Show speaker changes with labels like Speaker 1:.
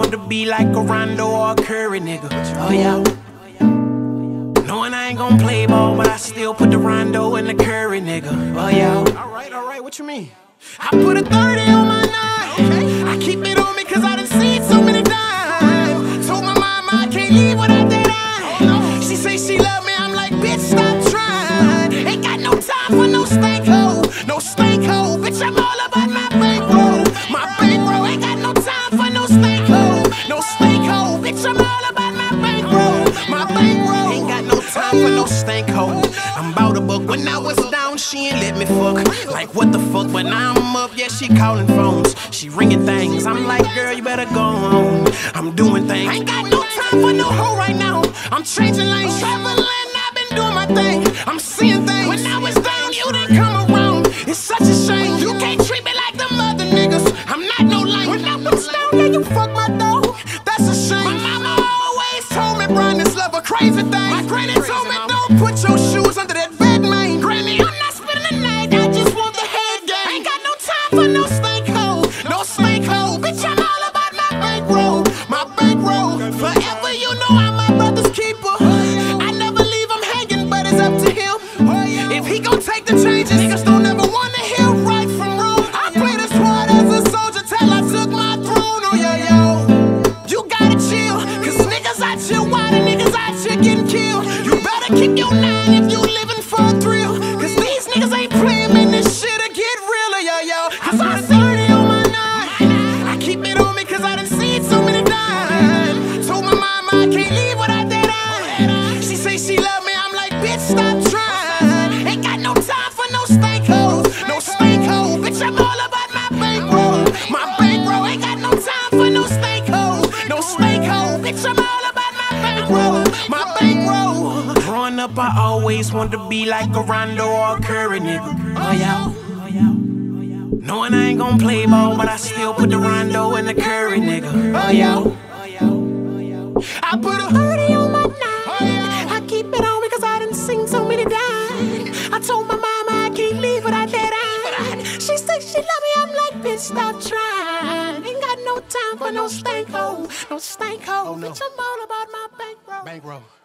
Speaker 1: want to be like a Rondo or a Curry, nigga. Oh yeah. Knowing I ain't gon' play ball, but I still put the Rondo and the Curry, nigga. Oh yeah. Alright, what you mean? I put a 30 on my nine. I keep it on me cause I done seen so many times. Told my mama I can't leave without that eye. She say she love me, I'm like, bitch, stop trying. Ain't got no time for no stank hoe. No stank hoe, bitch, I'm all about my bankroll. My bankroll, ain't got no time for no stank hoe. No stank hoe, bitch, I'm all about my bankroll. My bankroll, ain't got no time for no stank hoe. I'm bout a book. When I was down, she ain't let me fuck. Like what the fuck, but now I'm up, yeah, she calling phones. She ringing things, I'm like, girl, you better go home. I'm doing things, ain't got no time for no hoe right now. I'm changing lanes, traveling, I've been doing my thing. I'm seeing things, when I was down, you didn't come around. It's such a shame, you can't treat me like them other niggas. I'm not no lame, when I was down, yeah, you fuck my dog. That's a shame. My mama always told me, Brian, this love a crazy thing. My granny told me, don't put your shoes under that bed, man. Granny, I'm not spending the night, I just want the head game. Ain't got no time for no stank hoe, no stank hoe. Bitch, I'm all about my bankroll, my bankroll. Forever, you know I'm my brother's keeper. I never leave him hanging, but it's up to him. If he gon' take the changes, niggas don't ever wanna hear right from wrong. I played as hard as a soldier till I took my throne. Oh yeah, yo, you gotta chill, cause niggas out here wild and niggas out here getting killed. You better keep your nine if you living for a thrill, cause these niggas ain't playing, man, this shit'll get realer, yo. Cause I 30 on my nine. I keep it on me cause I done seen so many times. Told my mama I can't leave without that eye. She say she love me, I'm like, bitch, stop trying. Ain't got no time for no stank hoes, no stank hoe. Bitch, I'm all about my bankroll, my bankroll. Ain't got no time for no stank hoes, no stank hoe. Bitch, I'm all about my bankroll, my bankroll. Growing up, I always wanted to be like a Rondo or a Curry, nigga. Oh yeah. Knowing I ain't gon' play ball, but I still put the Rondo and the Curry, nigga. Oh yeah. I put a 30 on my nine. I keep it on because I done seen so many times. I told my mama I can't leave without that eye. She said she love me, I'm like, bitch, stop trying. Ain't got no time for no stank hoe, no stank hoe. Bitch, I'm all about my bankroll.